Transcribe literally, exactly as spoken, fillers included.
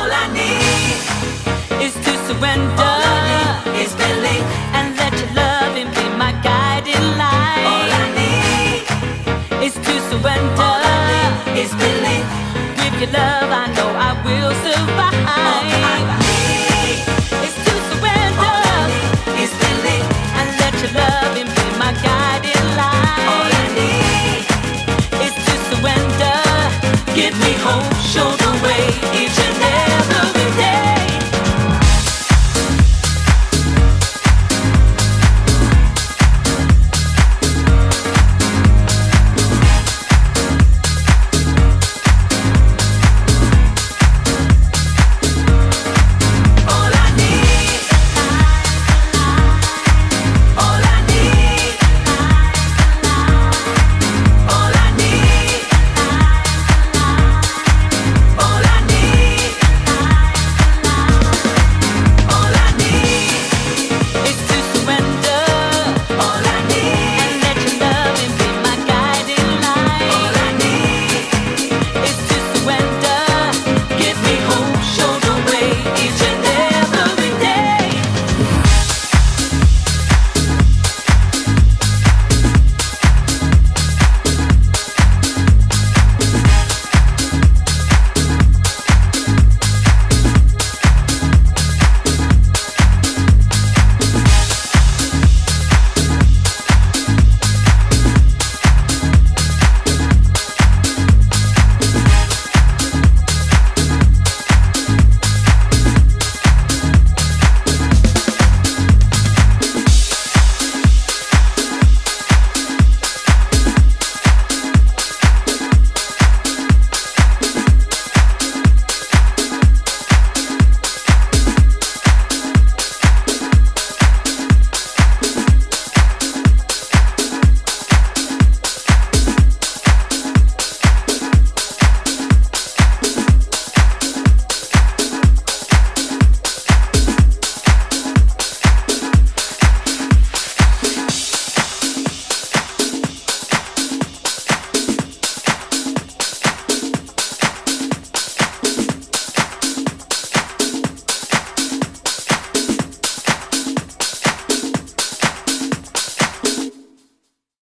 All I need is to surrender. All I need is belief, and let your loving be my guiding light. all I need is to surrender. All I need is belief. With your love, I know I will survive. All I need is to surrender. All I need is belief, and let your loving be my guiding light. all I need is to surrender. give me hope, show the